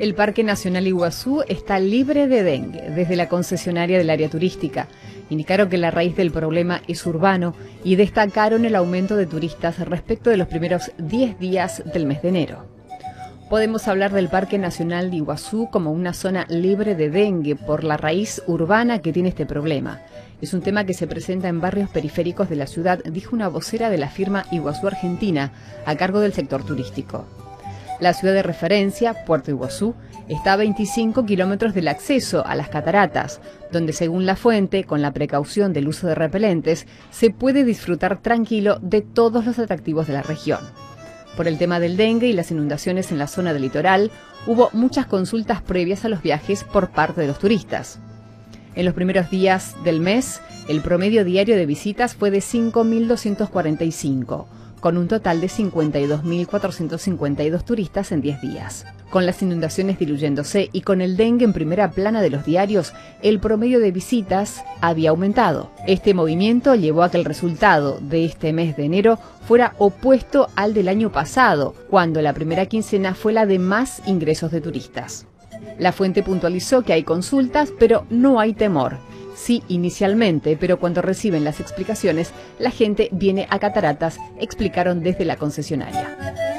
El Parque Nacional Iguazú está libre de dengue desde la concesionaria del área turística. Indicaron que la raíz del problema es urbano y destacaron el aumento de turistas respecto de los primeros 10 días del mes de enero. Podemos hablar del Parque Nacional de Iguazú como una zona libre de dengue por la raíz urbana que tiene este problema. Es un tema que se presenta en barrios periféricos de la ciudad, dijo una vocera de la firma Iguazú Argentina, a cargo del sector turístico. La ciudad de referencia, Puerto Iguazú, está a 25 kilómetros del acceso a las cataratas, donde según la fuente, con la precaución del uso de repelentes, se puede disfrutar tranquilo de todos los atractivos de la región. Por el tema del dengue y las inundaciones en la zona del litoral, hubo muchas consultas previas a los viajes por parte de los turistas. En los primeros días del mes, el promedio diario de visitas fue de 5.245, con un total de 52.452 turistas en 10 días. Con las inundaciones diluyéndose y con el dengue en primera plana de los diarios, el promedio de visitas había aumentado. Este movimiento llevó a que el resultado de este mes de enero fuera opuesto al del año pasado, cuando la primera quincena fue la de más ingresos de turistas. La fuente puntualizó que hay consultas, pero no hay temor. Sí, inicialmente, pero cuando reciben las explicaciones, la gente viene a cataratas, explicaron desde la concesionaria.